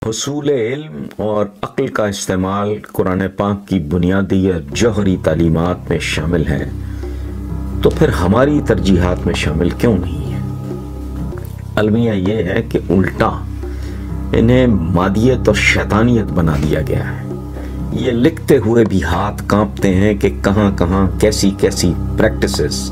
हुसूल इल्म और अक्ल का इस्तेमाल कुरान पाक की बुनियादी या जौहरी तालीमात में शामिल है, तो फिर हमारी तरजीहात में शामिल क्यों नहीं है? अलमिया ये है कि उल्टा इन्हें मादियत और शैतानियत बना दिया गया है। ये लिखते हुए भी हाथ कांपते हैं कि कहां कहां कैसी कैसी प्रैक्टिसेस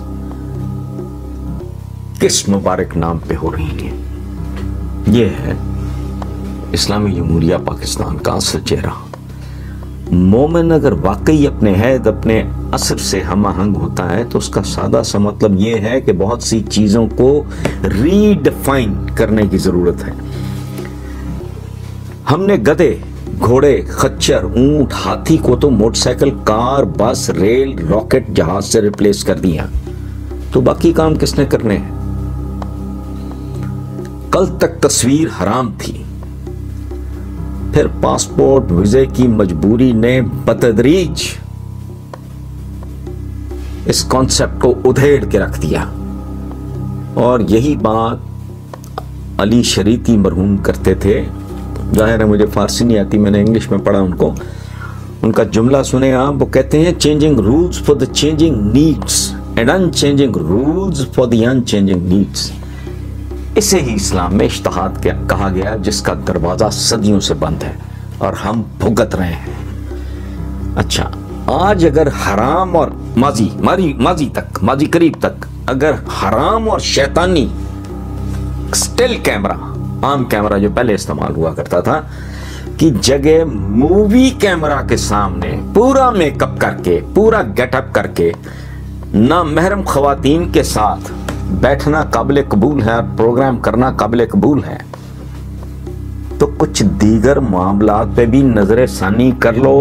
किस मुबारक नाम पे हो रही हैं। ये है इस्लामी जमहूरिया पाकिस्तान का असल चेहरा। मोमिन अगर वाकई अपने हैद अपने असर से हम आहंग होता है तो उसका सादा सा मतलब ये है कि बहुत सी चीजों को रीडिफाइन करने की जरूरत है। हमने गधे, घोड़े, खच्चर, ऊंट, हाथी को तो motorcycle, car, bus, rail, rocket, जहाज से रिप्लेस कर दिया, तो बाकी काम किसने करने हैं? कल तक तस्वीर हराम थी, फिर पासपोर्ट वीजे की मजबूरी ने बतदरीज इस कॉन्सेप्ट को उधेड़ के रख दिया। और यही बात अली शरीती मरहूम करते थे। जाहिर है मुझे फारसी नहीं आती, मैंने इंग्लिश में पढ़ा उनको। उनका जुमला सुने आप, वो कहते हैं changing rules for the changing needs and unchanging rules for the unchanging needs. इसे ही इस्लाम में इज्तिहाद कहा गया, जिसका दरवाजा सदियों से बंद है और हम भुगत रहे हैं। अच्छा, आज अगर हराम और माजी करीब तक अगर हराम और शैतानी स्टिल कैमरा, आम कैमरा जो पहले इस्तेमाल हुआ करता था, कि जगह मूवी कैमरा के सामने पूरा मेकअप करके, पूरा गेटअप करके, ना महरम खवातीन के साथ बैठना काबिल कबूल है, प्रोग्राम करना काबिल कबूल है, तो कुछ दीगर मामलात पे भी नजर सानी कर लो,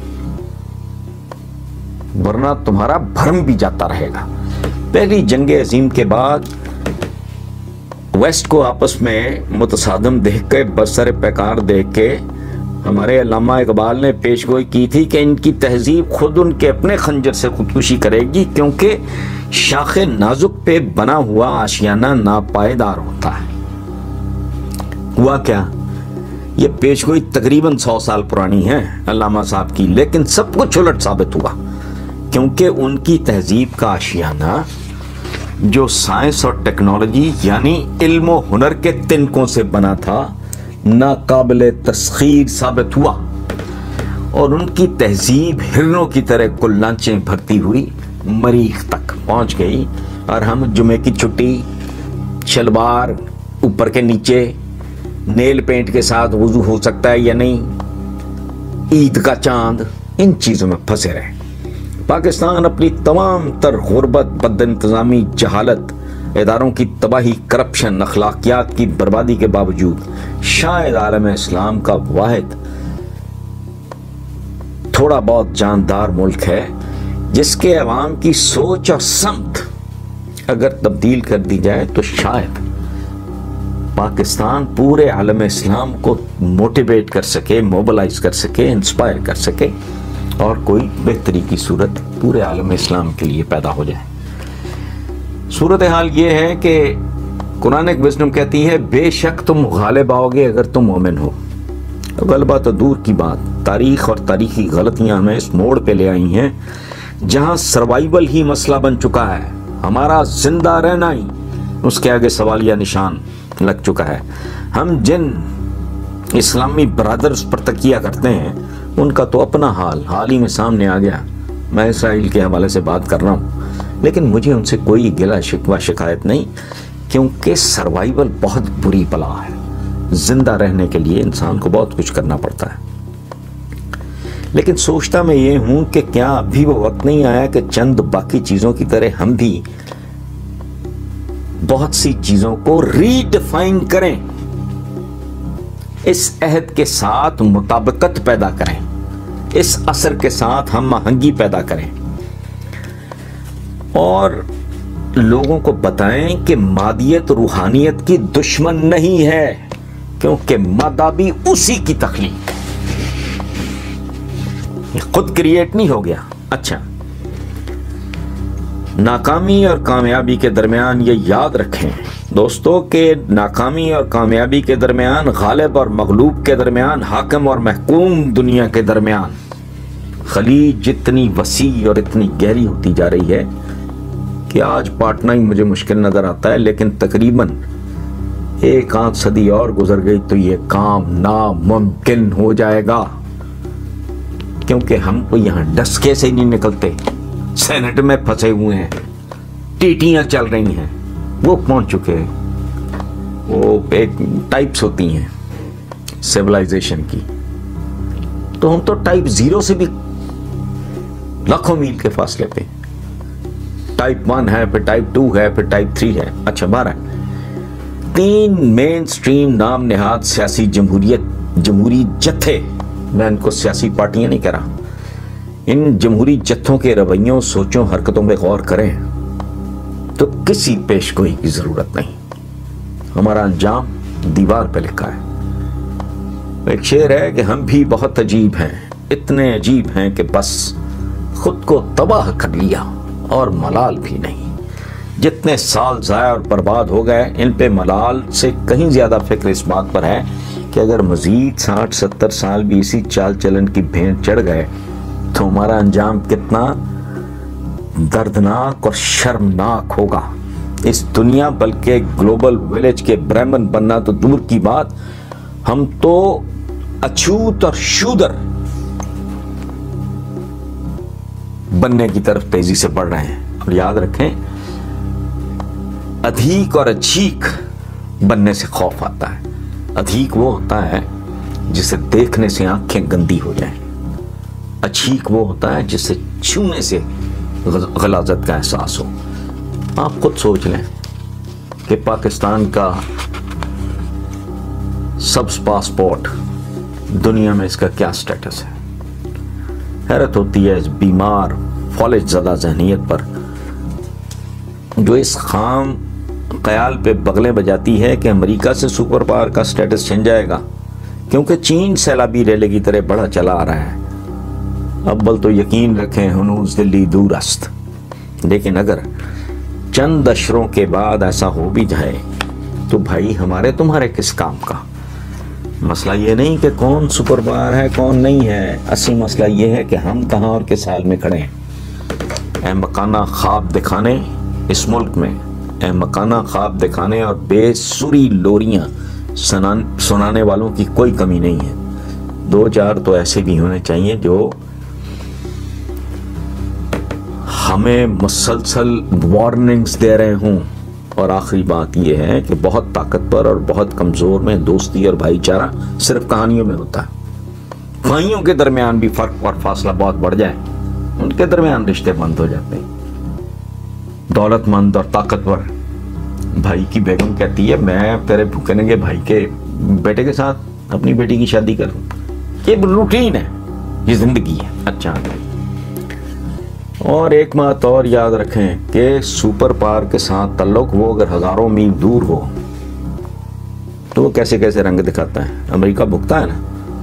वरना तुम्हारा भरम भी जाता रहेगा। पहली जंग अजीम के बाद वेस्ट को आपस में मुतसादम देख के, बसर पैकार देख के हमारे अल्लामा इकबाल ने पेशगोई की थी कि इनकी तहजीब खुद उनके अपने खंजर से खुदकुशी करेगी, क्योंकि शाखे नाजुक पे बना हुआ आशियाना नापायदार होता है। हुआ क्या? ये पेशगोई तकरीबन 100 साल पुरानी है अल्लामा साहब की, लेकिन सब कुछ उलट साबित हुआ, क्योंकि उनकी तहजीब का आशियाना जो साइंस और टेक्नोलॉजी यानी इल्म और हुनर के तिनकों से बना था, नाकाबिले तस्खीर साबित हुआ। और उनकी तहजीब हिरनों की तरह कुल्लांचें भरती हुई मरीख तक पहुंच गई। और हम जुमे की छुट्टी, शलवार ऊपर के नीचे, नेल पेंट के साथ वुजू हो सकता है या नहीं, ईद का चांद, इन चीजों में फंसे रहे। पाकिस्तान अपनी तमाम तर गुर्बत, बदइंतजामी, जहालत, इदारों की तबाही, करप्शन, अखलाकियात की बर्बादी के बावजूद शायद आलम इस्लाम का वाहिद थोड़ा बहुत जानदार मुल्क है जिसके अवाम की सोच और समत अगर तब्दील कर दी जाए तो शायद पाकिस्तान पूरे आलम इस्लाम को मोटिवेट कर सके, मोबिलाइज कर सके, इंस्पायर कर सके और कोई बेहतरी की सूरत पूरे आलम इस्लाम के लिए पैदा हो जाए। सूरत हाल ये है कि कुरान एक विज़डम कहती है, बेशक तुम गालिब आओगे अगर तुम मोमिन हो। गलबा तो दूर की बात, तारीख और तारीखी गलतियां हमें इस मोड़ पे ले आई हैं जहां सर्वाइवल ही मसला बन चुका है। हमारा जिंदा रहना ही उसके आगे सवालिया निशान लग चुका है। हम जिन इस्लामी ब्रदर्स पर तकिया करते हैं उनका तो अपना हाल ही में सामने आ गया। मैं इसराइल के हवाले से बात कर रहा हूँ, लेकिन मुझे उनसे कोई गिला शिकवा शिकायत नहीं, क्योंकि सर्वाइवल बहुत बुरी बला है। जिंदा रहने के लिए इंसान को बहुत कुछ करना पड़ता है। लेकिन सोचता मैं ये हूं कि क्या अभी वो वक्त नहीं आया कि चंद बाकी चीजों की तरह हम भी बहुत सी चीजों को रीडिफाइन करें, इस अहद के साथ मुताबिकत पैदा करें, इस असर के साथ हम आहंगी पैदा करें और लोगों को बताएं कि मादियत रूहानियत की दुश्मन नहीं है, क्योंकि मादा भी उसी की तख्लीक खुद क्रिएट नहीं हो गया। अच्छा, नाकामी और कामयाबी के दरमियान ये याद रखें दोस्तों कि नाकामी और कामयाबी के दरमियान, गालिब और मगलूब के दरमियान, हाकिम और महकूम दुनिया के दरमियान खलीज जितनी वसी और इतनी गहरी होती जा रही है कि आज पाटना ही मुझे मुश्किल नजर आता है, लेकिन तकरीबन 1 आध सदी और गुजर गई तो ये काम नामुमकिन हो जाएगा, क्योंकि हम तो यहां डसके से नहीं निकलते, सेनेट में फंसे हुए हैं, टीटियां चल रही हैं, वो पहुंच चुके हैं। वो एक टाइप्स होती हैं सिविलाइजेशन की, तो हम तो टाइप 0 से भी लाखों मील के फासले पे। टाइप 1 है, फिर टाइप 2 है, फिर टाइप 3 है। अच्छा 12 3 मेन स्ट्रीम नाम नेहाद सियासी जमहूरी जत्थे, मैं इनको सियासी पार्टियां नहीं कह रहा, इन जमहूरी जत्थों के रवैयों, सोचों, हरकतों में गौर करें तो किसी पेशगोई की जरूरत नहीं। हमारा अंजाम दीवार पे लिखा है। एक शेर है कि हम भी बहुत अजीब हैं, इतने अजीब हैं कि बस खुद को तबाह कर लिया और मलाल भी नहीं। जितने साल ज़ाया और बर्बाद हो गए, इन पे मलाल से कहीं ज्यादा फिक्र इस बात पर है कि अगर मजीद 60-70 साल भी इसी चाल चलन की भेंट चढ़ गए तो हमारा अंजाम कितना दर्दनाक और शर्मनाक होगा। इस दुनिया बल्कि ग्लोबल विलेज के ब्राह्मण बनना तो दूर की बात, हम तो अछूत और शूदर बनने की तरफ तेजी से बढ़ रहे हैं। और याद रखें, अधिक और अछीक बनने से खौफ आता है। अधिक वो होता है जिसे देखने से आंखें गंदी हो जाएं, अछीक वो होता है जिसे छूने से गलाजत का एहसास हो। आप खुद सोच लें कि पाकिस्तान का सब्ज पासपोर्ट दुनिया में इसका क्या स्टेटस है। हैरत होती है इस बीमार फॉलेज ज़दा ज़हनियत पर, जो इस खाम ख्याल पे बगलें बजाती है कि अमेरिका से सुपर पावर का स्टेटस छिन जाएगा, क्योंकि चीन सैलाबी रेले की तरह बढ़ा चला आ रहा है। अव्वल तो यकीन रखें हुनूज दिल्ली दूरस्त, लेकिन अगर चंद अशरों के बाद ऐसा हो भी जाए तो भाई हमारे तुम्हारे किस काम का। मसला ये नहीं कि कौन सुपर पावर है कौन नहीं है, असली मसला ये है कि हम कहाँ और किस हाल में खड़े हैं। ए मकाना ख्वाब दिखाने इस मुल्क में, ए मकाना ख्वाब दिखाने और बेसुरी लोरियां सुनाने वालों की कोई कमी नहीं है। 2-4 तो ऐसे भी होने चाहिए जो हमें मुसलसल वार्निंग्स दे रहे हों। और आखिरी बात यह है कि बहुत ताकतवर और बहुत कमजोर में दोस्ती और भाईचारा सिर्फ कहानियों में होता है। भाइयों के दरमियान भी फर्क और फासला बहुत बढ़ जाए, उनके दरमियान रिश्ते बंद हो जाते हैं। दौलतमंद और ताकतवर भाई की बेगम कहती है मैं तेरे भूखे नंगे भाई के बेटे के साथ अपनी बेटी की शादी करूं। ये रूटीन है, ये जिंदगी है। अच्छा, और एक बात और याद रखें कि सुपर पावर के साथ ताल्लुक वो अगर हजारों मील दूर हो तो वो कैसे कैसे रंग दिखाता है। अमेरिका भुगता है ना,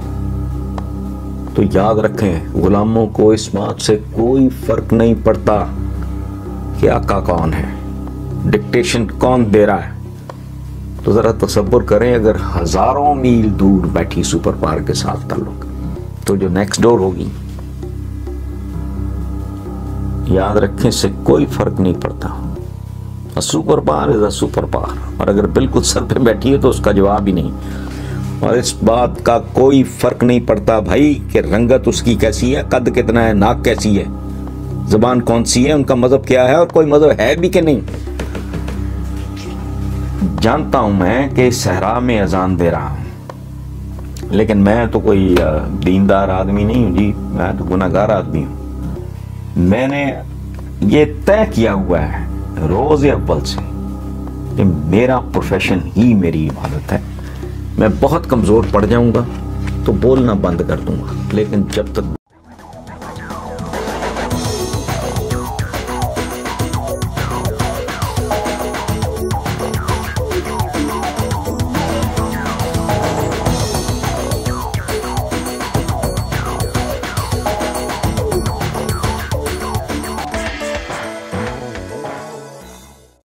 तो याद रखें गुलामों को इस बात से कोई फर्क नहीं पड़ता कि आका कौन है, डिक्टेशन कौन दे रहा है। तो जरा तसव्वुर करें अगर हजारों मील दूर बैठी सुपर पावर के साथ ताल्लुक, तो जो नेक्स्ट डोर होगी, याद रखें इससे कोई फर्क नहीं पड़ता। Super power is a super power, और अगर बिल्कुल सर पे बैठी है तो उसका जवाब ही नहीं। और इस बात का कोई फर्क नहीं पड़ता भाई कि रंगत उसकी कैसी है, कद कितना है, नाक कैसी है, जुबान कौन सी है, उनका मजहब क्या है और कोई मजहब है भी कि नहीं। जानता हूं मैं कि सहरा में अजान दे रहा हूं, लेकिन मैं तो कोई दीनदार आदमी नहीं हूं जी, मैं तो गुनाहगार आदमी हूं। मैंने ये तय किया हुआ है रोज अव्वल से कि मेरा प्रोफेशन ही मेरी इबादत है। मैं बहुत कमजोर पड़ जाऊंगा तो बोलना बंद कर दूंगा, लेकिन जब तक